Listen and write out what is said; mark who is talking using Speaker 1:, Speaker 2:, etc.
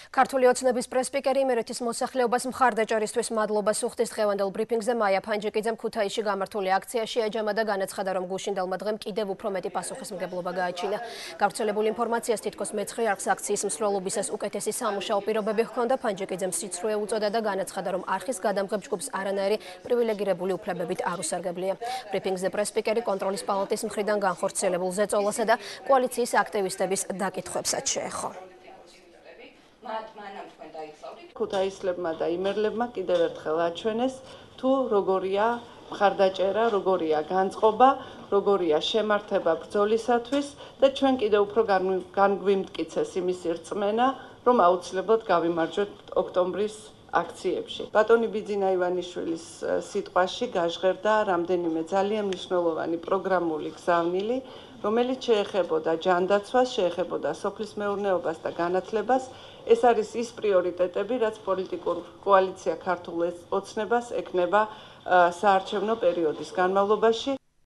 Speaker 1: ქართული ოცნების პრესპიკერი იმერეთის მოსახლეობას მხარდაჭერისთვის მადლობას უხდის დღევანდელ ბრიფინგზე მაია ფანჯიკიძემ ქუთაისში გამართული აქციაში ეჯამა და განაცხადა, რომ გუშინდელმა დღემ კიდევ უფრო მეტი პასუხისმგებლობა გააჩინა. გავრცელებულ ინფორმაციას თითქოს მეცხრე არხს აქციის მსვლელობისას უკეთესი სამუშაო პირობები ჰქონდა. ფანჯიკიძემ სიცრუე უწოდა და განაცხადა, რომ არხის გადამღებ ჯგუფს არანაირი პრივილეგირებული უფლებებით არ უსარგებლია. ბრიფინგზე პრესპიკერი კონტროლის პალატის მხრიდან განხორციელებულ ზეწოლასა და კოალიციის აქტივისტების დაკითხვებსაც შეეხო.
Speaker 2: ქუთაისლებმა და იმერლებმა კიდევ ერთხელ აჩვენეს, თუ როგორია მხარდაჭერა, როგორია განწყობა, როგორია შემართება ბრძოლისათვის და ჩვენ კიდევ უფრო განგვიმტკიცეს იმის რწმენა, რომ აუცილებლად გავიმარჯვოთ ოქტომბრის აქციებში. ბატონი ბიძინა ივანიშვილის სიტყვაში გაჟღერდა რამდენიმე ძალიან მნიშვნელოვანი პროგრამული გზავნილი, რომელიც შეეხებოდა ჯანდაცვას, შეეხებოდა სოფლის მეურნეობას და განათლებას. ეს არის ის პრიორიტეტები, რაც პოლიტიკურ კოალიცია ქართულ ოცნებას ექნება საარჩევნო პერიოდის განმავლობაში.